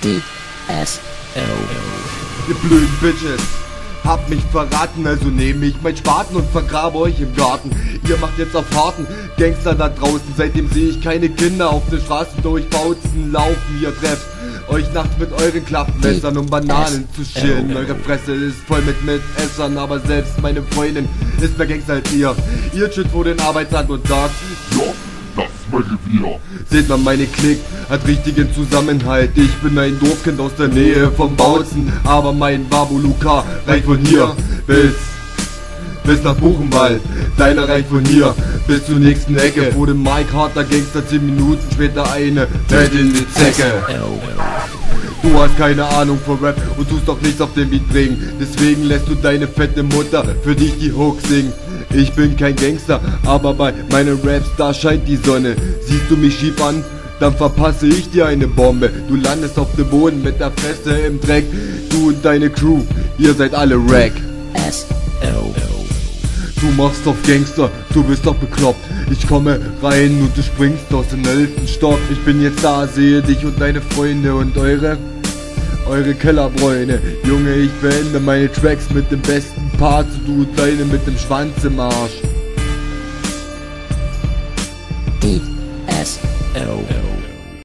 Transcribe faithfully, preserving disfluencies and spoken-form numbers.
C S O. Ihr blöden Bitches, habt mich verraten, also nehme ich mein Spaten und vergrabe euch im Garten. Ihr macht jetzt auf harten Gangster da draußen, seitdem sehe ich keine Kinder auf den Straßen durchbautzen, laufen. Ihr trefft euch nachts mit euren Klappmessern, um Bananen zu schälen. Eure Fresse ist voll mit Mitessern, aber selbst meine Freundin ist mehr Gangster als ihr. Ihr chillt vor den Arbeitstag und sagt: Ja, das ist mein Revier. Seht man, meine Klick hat richtigen Zusammenhalt. Ich bin ein Dorfkind aus der Nähe vom Bautzen, aber mein Babuluka reicht von hier bis bis nach Buchenwald. Deiner reicht von hier bis zur nächsten Ecke. Vor dem Mike harter Gangster, zehn Minuten später eine Welt in die Zecke. Du hast keine Ahnung von Rap und tust doch nichts auf dem Beat bringen. Deswegen lässt du deine fette Mutter für dich die Hook singen. Ich bin kein Gangster, aber bei meinen Raps, da scheint die Sonne. Siehst du mich schief an, dann verpasse ich dir eine Bombe. Du landest auf dem Boden mit der Fresse im Dreck. Du und deine Crew, ihr seid alle Rack. S O. Du machst auf Gangster, du bist doch bekloppt. Ich komme rein und du springst aus dem elften Stock. Ich bin jetzt da, sehe dich und deine Freunde und eure Eure Kellerbräune. Junge, ich beende meine Tracks mit dem besten Part, du und deine mit dem Schwanz im Arsch.